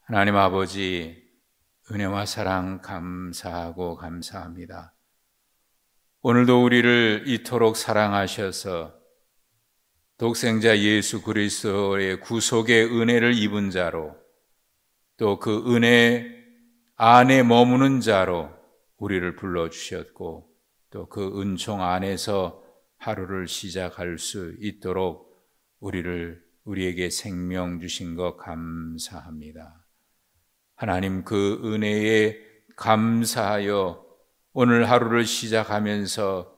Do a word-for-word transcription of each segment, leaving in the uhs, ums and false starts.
하나님 아버지, 은혜와 사랑 감사하고 감사합니다. 오늘도 우리를 이토록 사랑하셔서 독생자 예수 그리스도의 구속의 은혜를 입은 자로, 또 그 은혜 안에 머무는 자로 우리를 불러주셨고, 또 그 은총 안에서 하루를 시작할 수 있도록 우리를 우리에게 생명 주신 것 감사합니다. 하나님, 그 은혜에 감사하여 오늘 하루를 시작하면서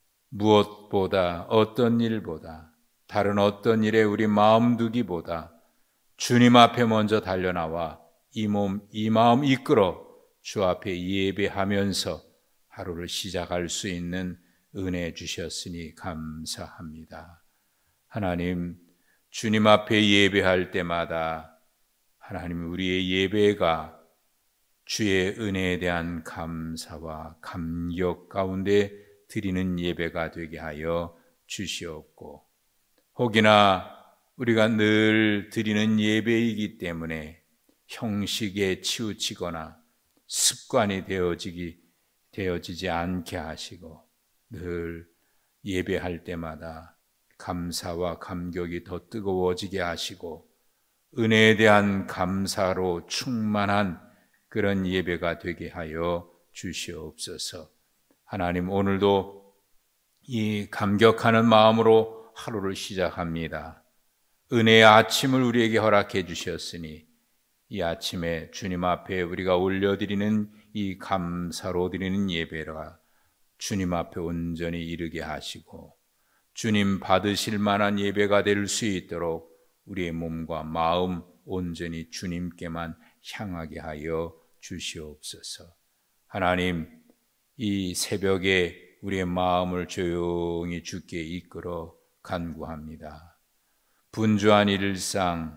무엇보다, 어떤 일보다, 다른 어떤 일에 우리 마음 두기보다 주님 앞에 먼저 달려나와 이 몸, 이 마음 이끌어 주 앞에 예배하면서 하루를 시작할 수 있는 은혜 주셨으니 감사합니다. 하나님, 주님 앞에 예배할 때마다 하나님, 우리의 예배가 주의 은혜에 대한 감사와 감격 가운데 드리는 예배가 되게 하여 주시옵고, 혹이나 우리가 늘 드리는 예배이기 때문에 형식에 치우치거나 습관이 되어지기, 되어지지 않게 하시고, 늘 예배할 때마다 감사와 감격이 더 뜨거워지게 하시고, 은혜에 대한 감사로 충만한 그런 예배가 되게 하여 주시옵소서. 하나님, 오늘도 이 감격하는 마음으로 하루를 시작합니다. 은혜의 아침을 우리에게 허락해 주셨으니 이 아침에 주님 앞에 우리가 올려드리는 이 감사로 드리는 예배가 주님 앞에 온전히 이르게 하시고, 주님 받으실 만한 예배가 될 수 있도록 우리의 몸과 마음 온전히 주님께만 향하게 하여 주시옵소서. 하나님, 이 새벽에 우리의 마음을 조용히 주께 이끌어 간구합니다. 분주한 일상,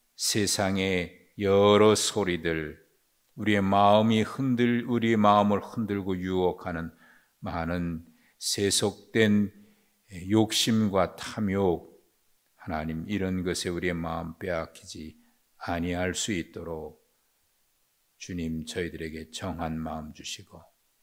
세상의 여러 소리들, 우리의 마음이 흔들, 우리의 마음을 흔들고 유혹하는 많은 세속된 욕심과 탐욕, 하나님, 이런 것에 우리의 마음 빼앗기지 아니할 수 있도록 주님, 저희들에게 정한 마음 주시고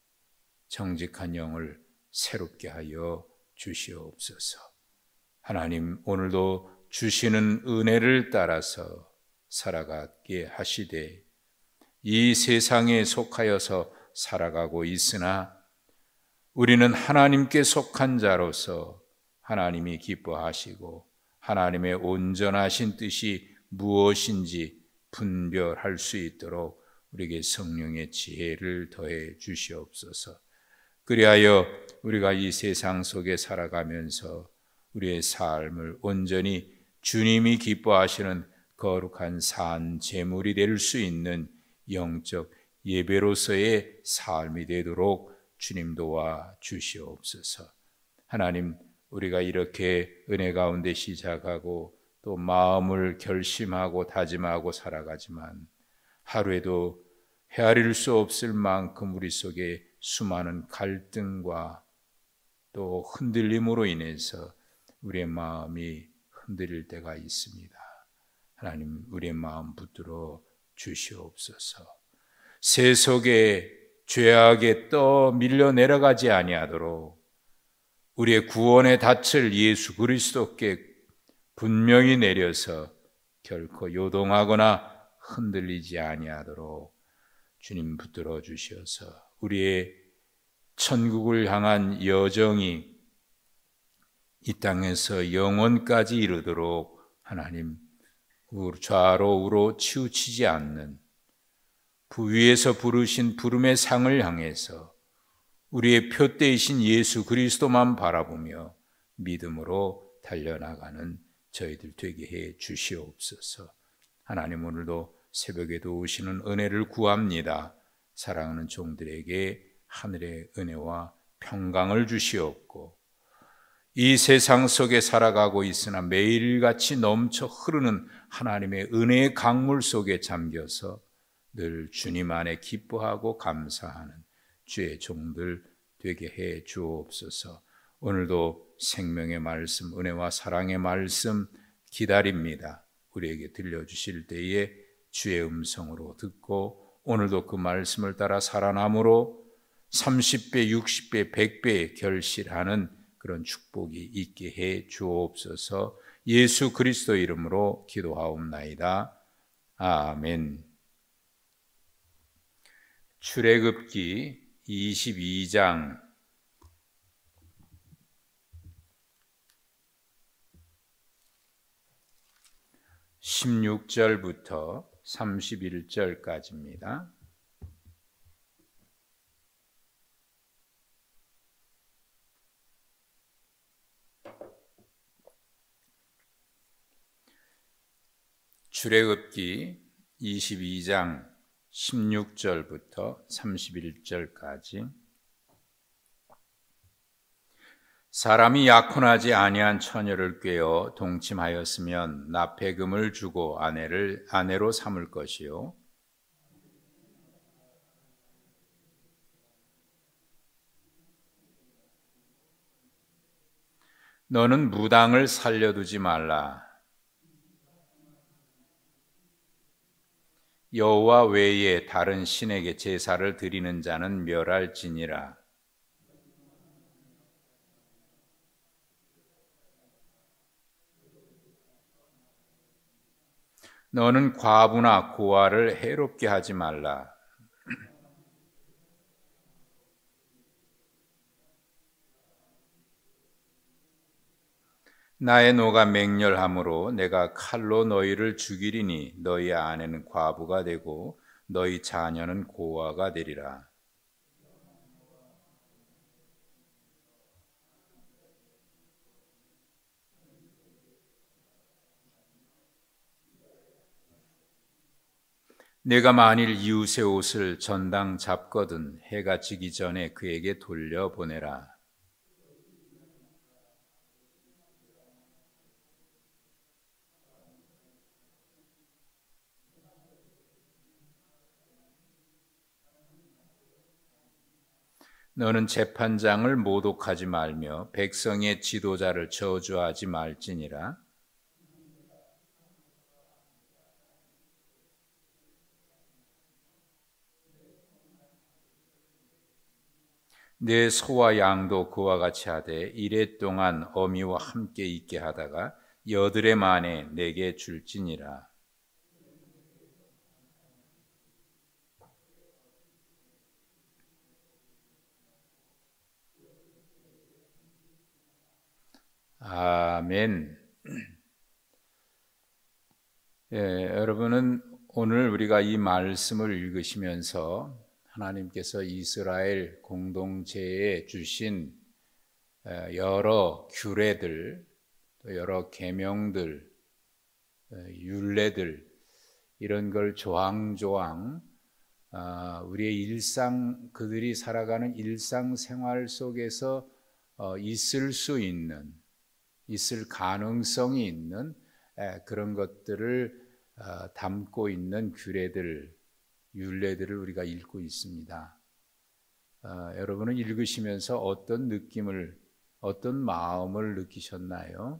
정직한 영을 새롭게 하여 주시옵소서. 하나님, 오늘도 주시는 은혜를 따라서 살아가게 하시되, 이 세상에 속하여서 살아가고 있으나 우리는 하나님께 속한 자로서 하나님이 기뻐하시고 하나님의 온전하신 뜻이 무엇인지 분별할 수 있도록 우리에게 성령의 지혜를 더해 주시옵소서. 그리하여 우리가 이 세상 속에 살아가면서 우리의 삶을 온전히 주님이 기뻐하시는 거룩한 산 제물이 될 수 있는 영적 예배로서의 삶이 되도록 주님 도와 주시옵소서. 하나님, 우리가 이렇게 은혜 가운데 시작하고 또 마음을 결심하고 다짐하고 살아가지만 하루에도 헤아릴 수 없을 만큼 우리 속에 수많은 갈등과 또 흔들림으로 인해서 우리의 마음이 흔들릴 때가 있습니다. 하나님, 우리의 마음 붙들어 주시옵소서. 세속의 죄악에 떠 밀려 내려가지 아니하도록 우리의 구원의 닻을 예수 그리스도께 분명히 내려서 결코 요동하거나 흔들리지 아니하도록 주님 붙들어 주셔서 우리의 천국을 향한 여정이 이 땅에서 영원까지 이르도록 하나님, 좌로 우로 치우치지 않는 부위에서 부르신 부름의 상을 향해서 우리의 표대이신 예수 그리스도만 바라보며 믿음으로 달려나가는 저희들 되게 해 주시옵소서. 하나님, 오늘도 새벽에도 오시는 은혜를 구합니다. 사랑하는 종들에게 하늘의 은혜와 평강을 주시옵고, 이 세상 속에 살아가고 있으나 매일같이 넘쳐 흐르는 하나님의 은혜의 강물 속에 잠겨서 늘 주님 안에 기뻐하고 감사하는 주의 종들 되게 해 주옵소서. 오늘도 생명의 말씀, 은혜와 사랑의 말씀 기다립니다. 우리에게 들려주실 때에 주의 음성으로 듣고 오늘도 그 말씀을 따라 살아남으로 삼십 배, 육십 배, 백 배 결실하는 그런 축복이 있게 해 주옵소서. 예수 그리스도 이름으로 기도하옵나이다. 아멘. 출애굽기 이십이 장 십육 절부터 삼십일 절까지입니다. 출애굽기 이십이 장 십육 절부터 삼십일 절까지. 사람이 약혼하지 아니한 처녀를 꾀어 동침하였으면 납폐금을 주고 아내를 아내로 삼을 것이요 너는 무당을 살려두지 말라. 여호와 외에 다른 신에게 제사를 드리는 자는 멸할지니라. 너는 과부나 고아를 해롭게 하지 말라. 나의 노가 맹렬함으로 내가 칼로 너희를 죽이리니 너희 아내는 과부가 되고 너희 자녀는 고아가 되리라. 내가 만일 이웃의 옷을 전당 잡거든 해가 지기 전에 그에게 돌려보내라. 너는 재판장을 모독하지 말며 백성의 지도자를 저주하지 말지니라. 내 소와 양도 그와 같이 하되 이레 동안 어미와 함께 있게 하다가 여드레 만에 내게 줄지니라. 아멘. 예, 여러분은 오늘 우리가 이 말씀을 읽으시면서 하나님께서 이스라엘 공동체에 주신 여러 규례들, 여러 계명들, 율례들 이런 걸 조항조항 우리의 일상, 그들이 살아가는 일상생활 속에서 있을 수 있는, 있을 가능성이 있는 그런 것들을 담고 있는 규례들, 율례들을 우리가 읽고 있습니다. 여러분은 읽으시면서 어떤 느낌을, 어떤 마음을 느끼셨나요?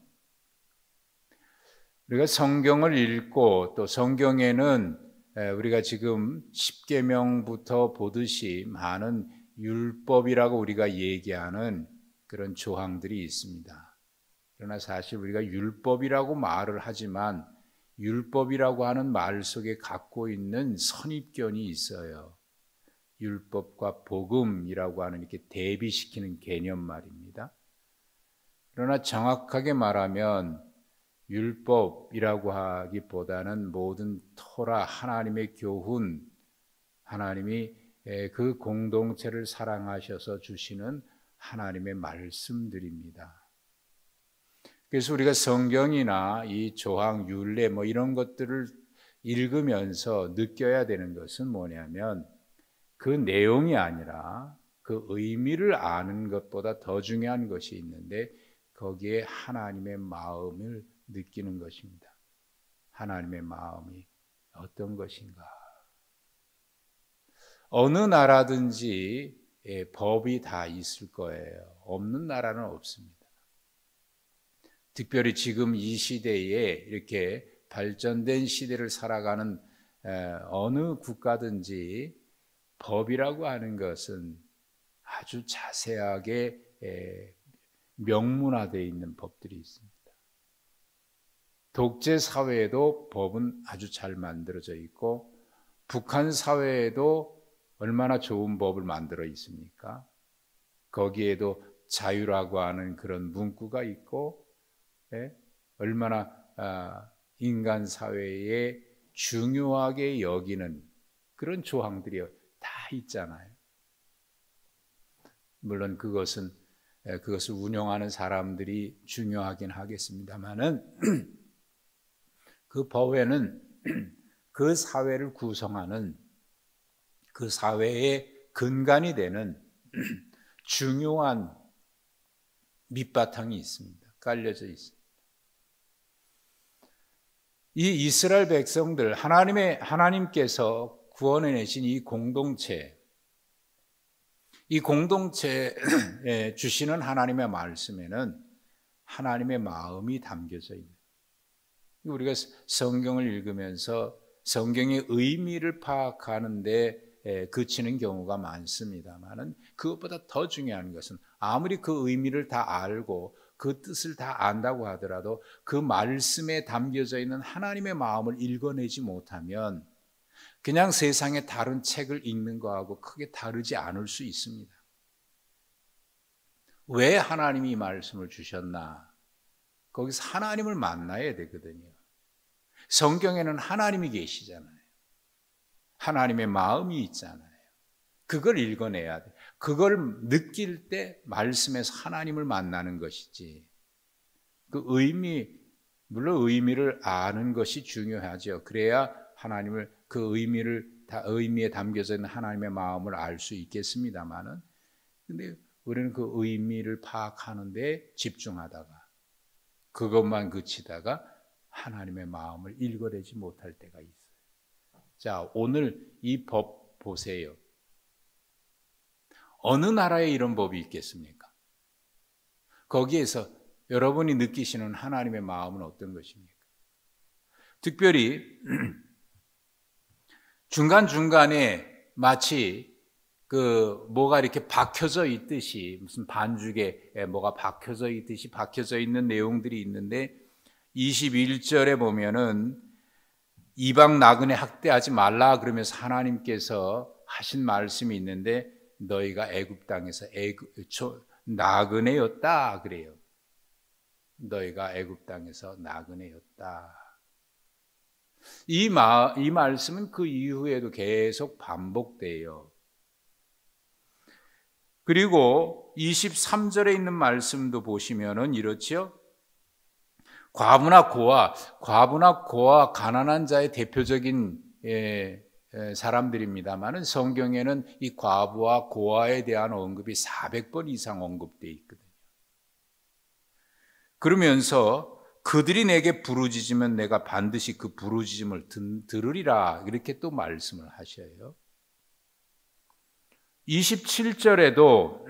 우리가 성경을 읽고 또 성경에는 우리가 지금 십계명부터 보듯이 많은 율법이라고 우리가 얘기하는 그런 조항들이 있습니다. 그러나 사실 우리가 율법이라고 말을 하지만 율법이라고 하는 말 속에 갖고 있는 선입견이 있어요. 율법과 복음이라고 하는 이렇게 대비시키는 개념 말입니다. 그러나 정확하게 말하면 율법이라고 하기보다는 모든 토라, 하나님의 교훈, 하나님이 그 공동체를 사랑하셔서 주시는 하나님의 말씀들입니다. 그래서 우리가 성경이나 이 조항, 율례 뭐 이런 것들을 읽으면서 느껴야 되는 것은 뭐냐면 그 내용이 아니라 그 의미를 아는 것보다 더 중요한 것이 있는데 거기에 하나님의 마음을 느끼는 것입니다. 하나님의 마음이 어떤 것인가? 어느 나라든지 법이 다 있을 거예요. 없는 나라는 없습니다. 특별히 지금 이 시대에 이렇게 발전된 시대를 살아가는 어느 국가든지 법이라고 하는 것은 아주 자세하게 명문화되어 있는 법들이 있습니다. 독재 사회에도 법은 아주 잘 만들어져 있고, 북한 사회에도 얼마나 좋은 법을 만들어 있습니까? 거기에도 자유라고 하는 그런 문구가 있고, 예? 얼마나 아, 인간 사회에 중요하게 여기는 그런 조항들이 다 있잖아요. 물론 그것은 그것을 운영하는 사람들이 중요하긴 하겠습니다만은 그 법에는 그 사회를 구성하는, 그 사회의 근간이 되는 중요한 밑바탕이 있습니다. 깔려져 있습니다. 이 이스라엘 백성들, 하나님의, 하나님께서 구원해 내신 이 공동체, 이 공동체에 주시는 하나님의 말씀에는 하나님의 마음이 담겨져 있는, 우리가 성경을 읽으면서 성경의 의미를 파악하는 데 그치는 경우가 많습니다만, 그것보다 더 중요한 것은 아무리 그 의미를 다 알고 그 뜻을 다 안다고 하더라도 그 말씀에 담겨져 있는 하나님의 마음을 읽어내지 못하면 그냥 세상의 다른 책을 읽는 거하고 크게 다르지 않을 수 있습니다. 왜 하나님이 이 말씀을 주셨나? 거기서 하나님을 만나야 되거든요. 성경에는 하나님이 계시잖아요. 하나님의 마음이 있잖아요. 그걸 읽어내야 돼. 그걸 느낄 때 말씀에서 하나님을 만나는 것이지, 그 의미, 물론 의미를 아는 것이 중요하죠. 그래야 하나님을, 그 의미를, 다 의미에 담겨져 있는 하나님의 마음을 알 수 있겠습니다만은, 근데 우리는 그 의미를 파악하는 데 집중하다가 그것만 그치다가 하나님의 마음을 읽어내지 못할 때가 있어요. 자, 오늘 이 법 보세요. 어느 나라에 이런 법이 있겠습니까? 거기에서 여러분이 느끼시는 하나님의 마음은 어떤 것입니까? 특별히 중간중간에 마치 그 뭐가 이렇게 박혀져 있듯이, 무슨 반죽에 뭐가 박혀져 있듯이 박혀져 있는 내용들이 있는데, 이십일 절에 보면은 이방 나그네 학대하지 말라 그러면서 하나님께서 하신 말씀이 있는데, 너희가 애굽 땅에서 애굽 나그네였다 그래요. 너희가 애굽 땅에서 나그네였다. 이, 마, 이 말씀은 그 이후에도 계속 반복돼요. 그리고 이십삼 절에 있는 말씀도 보시면은 이렇지요. 과부나 고아, 과부나 고아, 가난한 자의 대표적인 예, 예, 사람들입니다만은 성경에는 이 과부와 고아에 대한 언급이 사백 번 이상 언급되어 있거든요. 그러면서 그들이 내게 부르짖으면 내가 반드시 그 부르짖음을 들으리라, 이렇게 또 말씀을 하셔요. 이십칠 절에도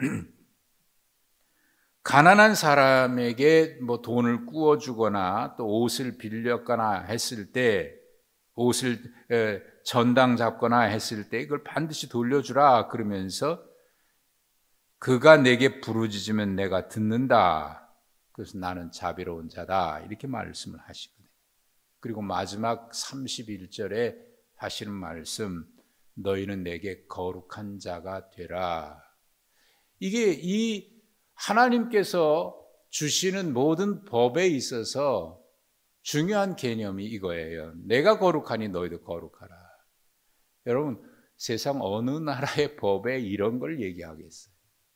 가난한 사람에게 뭐 돈을 구워주거나 또 옷을 빌렸거나 했을 때, 옷을 전당 잡거나 했을 때 이걸 반드시 돌려주라 그러면서 그가 내게 부르짖으면 내가 듣는다. 그래서 나는 자비로운 자다, 이렇게 말씀을 하시거든요. 그리고 마지막 삼십일 절에 하시는 말씀, 너희는 내게 거룩한 자가 되라. 이게 이 하나님께서 주시는 모든 법에 있어서 중요한 개념이 이거예요. 내가 거룩하니 너희도 거룩하라. 여러분, 세상 어느 나라의 법에 이런 걸 얘기하겠어요?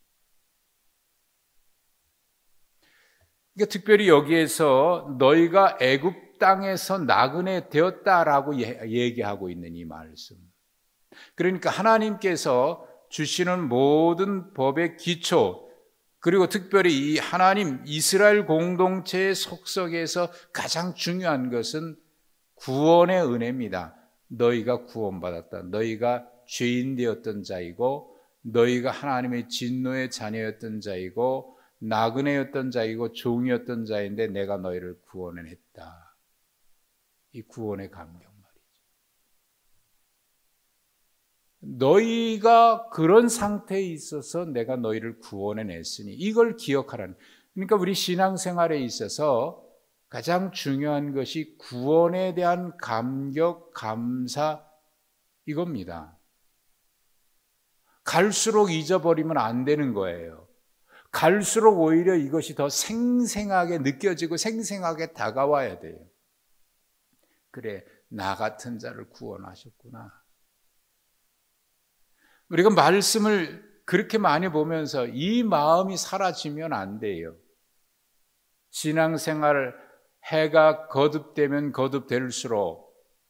그러니까 특별히 여기에서 너희가 애굽 땅에서 나그네 되었다라고 얘기하고 있는 이 말씀. 그러니까 하나님께서 주시는 모든 법의 기초, 그리고 특별히 이 하나님 이스라엘 공동체의 속성에서 가장 중요한 것은 구원의 은혜입니다. 너희가 구원받았다. 너희가 죄인 되었던 자이고, 너희가 하나님의 진노의 자녀였던 자이고, 나그네였던 자이고 종이었던 자인데 내가 너희를 구원했다. 이 구원의 감격 말이죠. 너희가 그런 상태에 있어서 내가 너희를 구원해냈으니 이걸 기억하라는. 그러니까 우리 신앙생활에 있어서 가장 중요한 것이 구원에 대한 감격, 감사 이겁니다. 갈수록 잊어버리면 안 되는 거예요. 갈수록 오히려 이것이 더 생생하게 느껴지고 생생하게 다가와야 돼요. 그래, 나 같은 자를 구원하셨구나. 우리가 말씀을 그렇게 많이 보면서 이 마음이 사라지면 안 돼요. 신앙생활 해가 거듭되면 거듭될수록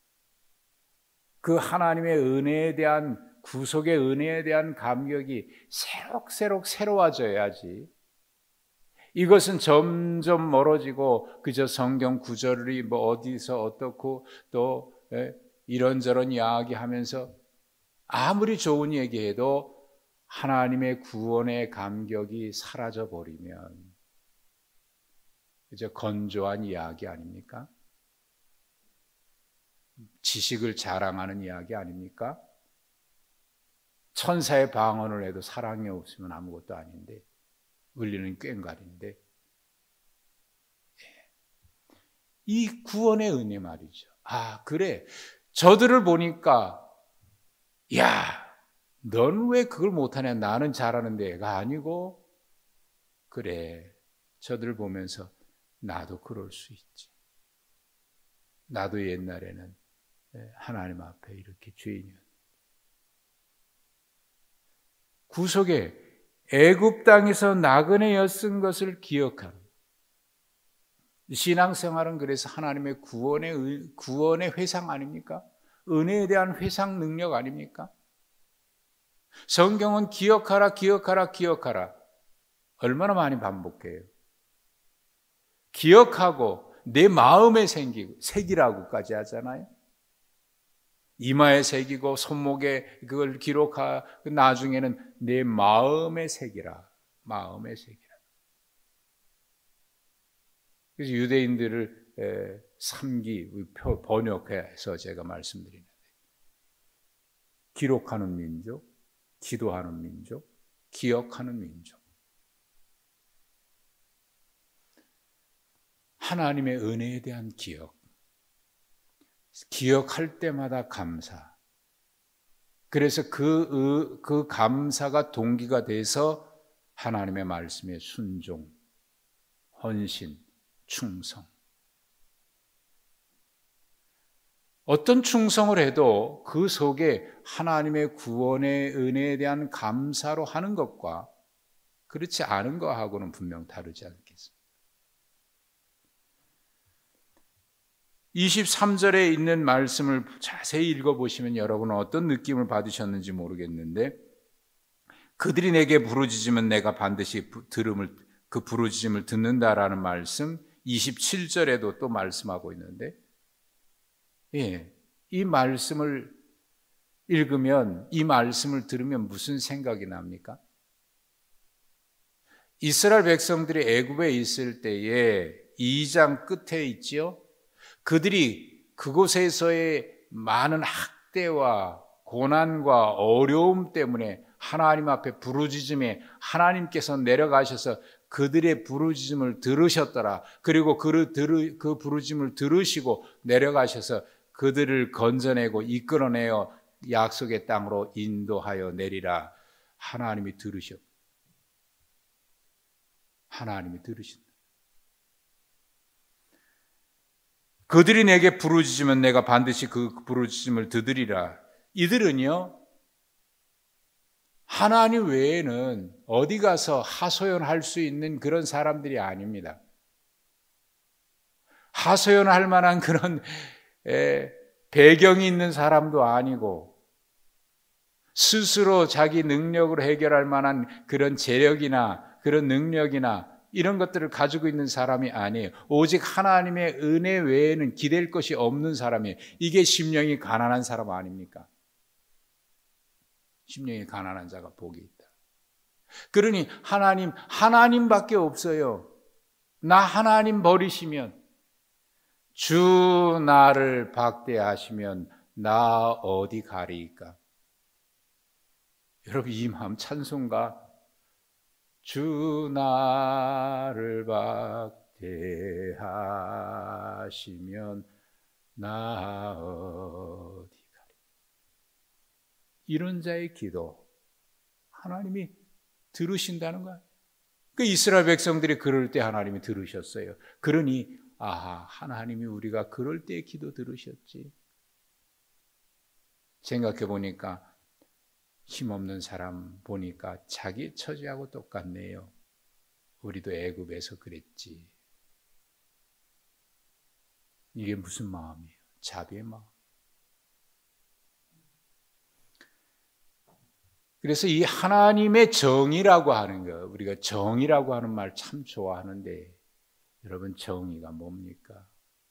그 하나님의 은혜에 대한, 구속의 은혜에 대한 감격이 새록새록 새로워져야지. 이것은 점점 멀어지고 그저 성경 구절이 뭐 어디서 어떻고 또 이런저런 이야기하면서 아무리 좋은 얘기해도 하나님의 구원의 감격이 사라져 버리면 그저 건조한 이야기 아닙니까? 지식을 자랑하는 이야기 아닙니까? 천사의 방언을 해도 사랑이 없으면 아무것도 아닌데, 울리는 꽹과리인데, 이 구원의 은혜 말이죠. 아, 그래. 저들을 보니까 야, 넌 왜 그걸 못하냐? 나는 잘하는데 애가 아니고. 그래, 저들을 보면서 나도 그럴 수 있지. 나도 옛날에는 하나님 앞에 이렇게 죄인이었는데. 구속에 애굽 땅에서 나그네 였은 것을 기억하는 신앙생활은 그래서 하나님의 구원의 구원의 회상 아닙니까? 은혜에 대한 회상 능력 아닙니까? 성경은 기억하라, 기억하라, 기억하라. 얼마나 많이 반복해요. 기억하고 내 마음에 생기고 새기라고까지 하잖아요. 이마에 새기고 손목에 그걸 기록하고 나중에는 내 마음에 새기라. 마음에 새기라. 그래서 유대인들을 삼 기 번역해서 제가 말씀드리는데, 기록하는 민족, 기도하는 민족, 기억하는 민족. 하나님의 은혜에 대한 기억, 기억할 때마다 감사. 그래서 그, 그 감사가 동기가 돼서 하나님의 말씀에 순종, 헌신, 충성. 어떤 충성을 해도 그 속에 하나님의 구원의 은혜에 대한 감사로 하는 것과 그렇지 않은 것하고는 분명 다르지 않겠습니까? 이십삼 절에 있는 말씀을 자세히 읽어보시면 여러분은 어떤 느낌을 받으셨는지 모르겠는데, 그들이 내게 부르짖으면 내가 반드시 들음을, 그 부르짖음을 듣는다라는 말씀 이십칠 절에도 또 말씀하고 있는데, 예, 이 말씀을 읽으면, 이 말씀을 들으면 무슨 생각이 납니까? 이스라엘 백성들이 애굽에 있을 때에 이 장 끝에 있지요. 그들이 그곳에서의 많은 학대와 고난과 어려움 때문에 하나님 앞에 부르짖음에 하나님께서 내려가셔서 그들의 부르짖음을 들으셨더라. 그리고 그, 그 부르짖음을 들으시고 내려가셔서 그들을 건져내고 이끌어내어 약속의 땅으로 인도하여 내리라. 하나님이 들으셨. 하나님이 들으신다. 그들이 내게 부르짖으면 내가 반드시 그 부르짖음을 듣으리라. 이들은요, 하나님 외에는 어디 가서 하소연할 수 있는 그런 사람들이 아닙니다. 하소연할 만한 그런 에, 배경이 있는 사람도 아니고, 스스로 자기 능력으로 해결할 만한 그런 재력이나 그런 능력이나 이런 것들을 가지고 있는 사람이 아니에요. 오직 하나님의 은혜 외에는 기댈 것이 없는 사람이에요. 이게 심령이 가난한 사람 아닙니까? 심령이 가난한 자가 복이 있다. 그러니 하나님, 하나님밖에 없어요. 나 하나님 버리시면, 주 나를 박대하시면 나 어디 가리이까? 여러분, 이 마음 찬송가 주 나를 박대하시면 나 어디 가리. 이런 자의 기도 하나님이 들으신다는 거예요. 그 이스라엘 백성들이 그럴 때 하나님이 들으셨어요. 그러니 아하, 하나님이 우리가 그럴 때 기도 들으셨지. 생각해 보니까 힘없는 사람 보니까 자기 처지하고 똑같네요. 우리도 애굽에서 그랬지. 이게 무슨 마음이에요? 자비의 마음. 그래서 이 하나님의 정의라고 하는 거, 우리가 정의라고 하는 말 참 좋아하는데, 여러분, 정의가 뭡니까?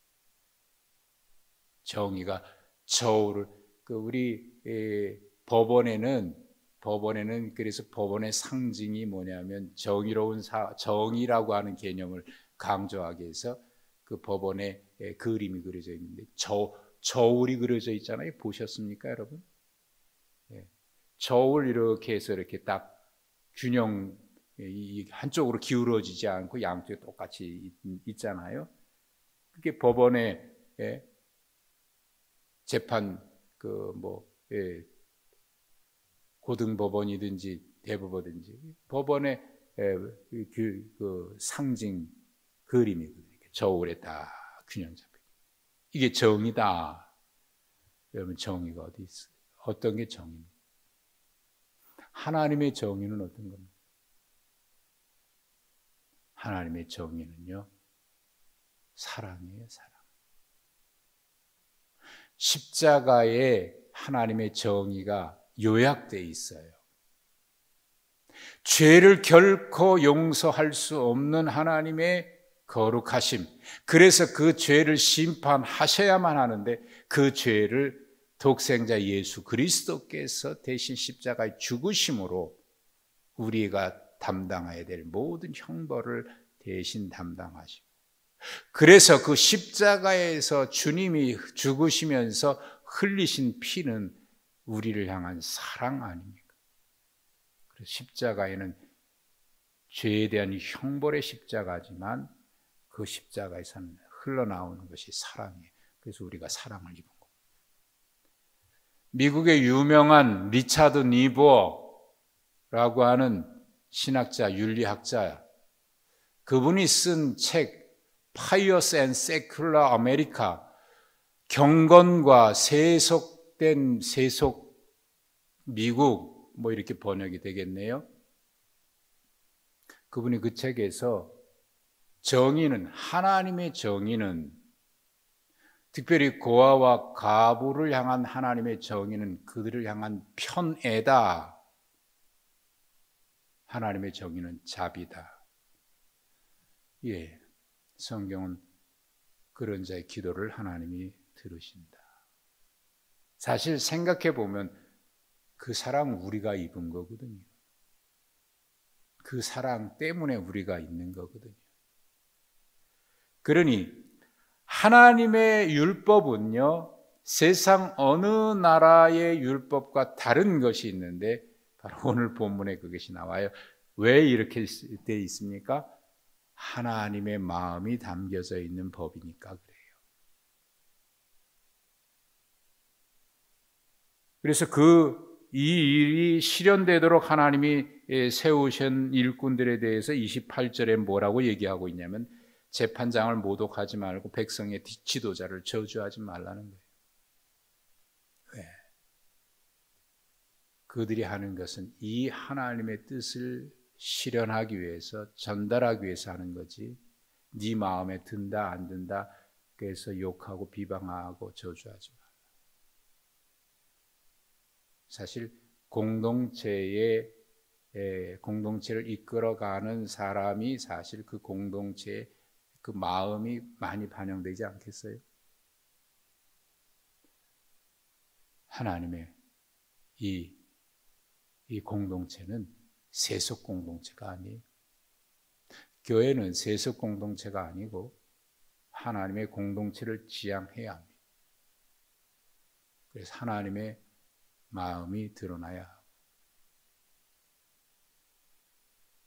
정의가 저울을, 그 우리 에, 법원에는 법원에는 그래서 법원의 상징이 뭐냐면 정의로운 사, 정의라고 하는 개념을 강조하기 위해서 그 법원에 에, 그림이 그려져 있는데 저 저울이 그려져 있잖아요. 보셨습니까, 여러분? 예. 저울 이렇게 해서 이렇게 딱 균형 이 한쪽으로 기울어지지 않고 양쪽에 똑같이 있잖아요. 그게 법원의 예, 재판 그 뭐 예, 고등법원이든지 대법원이든지 법원의 예, 그, 그 상징 그림이거든요. 저울에 딱 균형 잡혀. 이게 정의다. 여러분, 정의가 어디 있어요? 어떤 게 정의입니까? 하나님의 정의는 어떤 겁니까? 하나님의 정의는요, 사랑이에요, 사랑. 십자가에 하나님의 정의가 요약되어 있어요. 죄를 결코 용서할 수 없는 하나님의 거룩하심. 그래서 그 죄를 심판하셔야만 하는데 그 죄를 독생자 예수 그리스도께서 대신 십자가에 죽으심으로 우리가 담당해야 될 모든 형벌을 대신 담당하시고, 그래서 그 십자가에서 주님이 죽으시면서 흘리신 피는 우리를 향한 사랑 아닙니까? 그래서 십자가에는 죄에 대한 형벌의 십자가지만 그 십자가에서는 흘러나오는 것이 사랑이에요. 그래서 우리가 사랑을 입은 겁니다. 미국의 유명한 리차드 니버라고 하는 신학자, 윤리학자, 그분이 쓴 책 Pious and Secular America, 경건과 세속된 세속 미국, 뭐 이렇게 번역이 되겠네요. 그분이 그 책에서 정의는, 하나님의 정의는, 특별히 고아와 가부를 향한 하나님의 정의는 그들을 향한 편애다. 하나님의 정의는 자비다. 예, 성경은 그런 자의 기도를 하나님이 들으신다. 사실 생각해 보면 그 사랑 우리가 입은 거거든요. 그 사랑 때문에 우리가 있는 거거든요. 그러니 하나님의 율법은요, 세상 어느 나라의 율법과 다른 것이 있는데 바로 오늘 본문에 그것이 나와요. 왜 이렇게 되어 있습니까? 하나님의 마음이 담겨져 있는 법이니까 그래요. 그래서 그 이 일이 실현되도록 하나님이 세우신 일꾼들에 대해서 이십팔 절에 뭐라고 얘기하고 있냐면 재판장을 모독하지 말고 백성의 지도자를 저주하지 말라는 거예요. 왜? 그들이 하는 것은 이 하나님의 뜻을 실현하기 위해서, 전달하기 위해서 하는 거지 네 마음에 든다 안 든다 그래서 욕하고 비방하고 저주하지 마. 사실 공동체의 공동체를 이끌어가는 사람이 사실 그 공동체의 그 마음이 많이 반영되지 않겠어요? 하나님의 이, 이 공동체는 세속 공동체가 아니에요. 교회는 세속 공동체가 아니고 하나님의 공동체를 지향해야 합니다. 그래서 하나님의 마음이 드러나야 하고,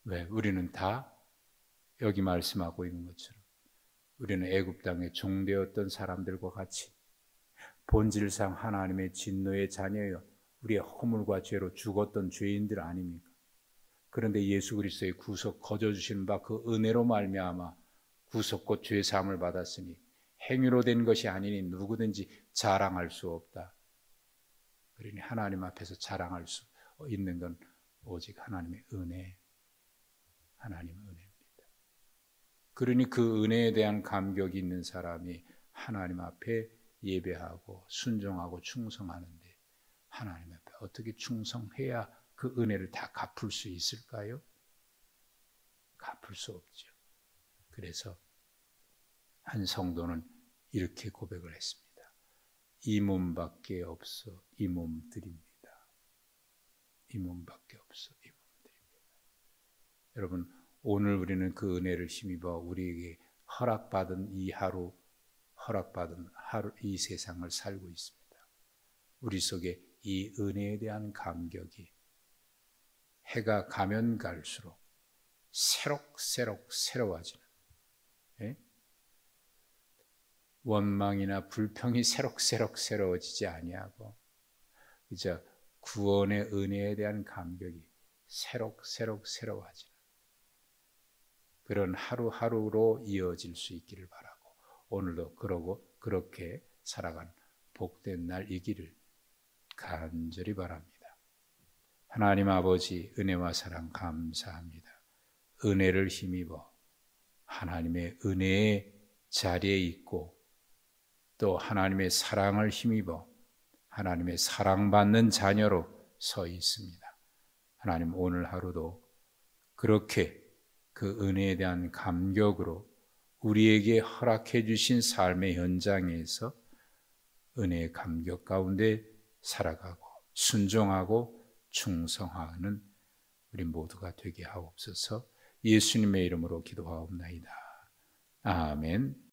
왜? 우리는 다 여기 말씀하고 있는 것처럼 우리는 애굽 땅에 종되었던 사람들과 같이 본질상 하나님의 진노의 자녀여 우리의 허물과 죄로 죽었던 죄인들 아닙니까? 그런데 예수 그리스도의 구속 거저 주시는 바 그 은혜로 말미암아 구속 곧 죄 사함을 받았으니 행위로 된 것이 아니니 누구든지 자랑할 수 없다. 그러니 하나님 앞에서 자랑할 수 있는 건 오직 하나님의 은혜, 하나님의 은혜입니다. 그러니 그 은혜에 대한 감격이 있는 사람이 하나님 앞에 예배하고 순종하고 충성하는데 하나님 앞에 어떻게 충성해야 그 은혜를 다 갚을 수 있을까요? 갚을 수 없죠. 그래서 한 성도는 이렇게 고백을 했습니다. 이 몸밖에 없어 이 몸 드립니다. 이 몸밖에 없어 이 몸 드립니다. 여러분, 오늘 우리는 그 은혜를 힘입어 우리에게 허락받은 이 하루, 허락받은 하루, 이 세상을 살고 있습니다. 우리 속에 이 은혜에 대한 감격이 해가 가면 갈수록 새록새록 새로워지는, 예? 원망이나 불평이 새록새록 새로워지지 아니하고 그저 구원의 은혜에 대한 감격이 새록새록 새로워지는 그런 하루하루로 이어질 수 있기를 바라고 오늘도 그러고 그렇게 살아간 복된 날이기를 간절히 바랍니다. 하나님 아버지 은혜와 사랑 감사합니다. 은혜를 힘입어 하나님의 은혜의 자리에 있고 또 하나님의 사랑을 힘입어 하나님의 사랑받는 자녀로 서 있습니다. 하나님 오늘 하루도 그렇게 그 은혜에 대한 감격으로 우리에게 허락해 주신 삶의 현장에서 은혜의 감격 가운데 살아가고 순종하고 충성하는 우리 모두가 되게 하옵소서. 예수님의 이름으로 기도하옵나이다. 아멘.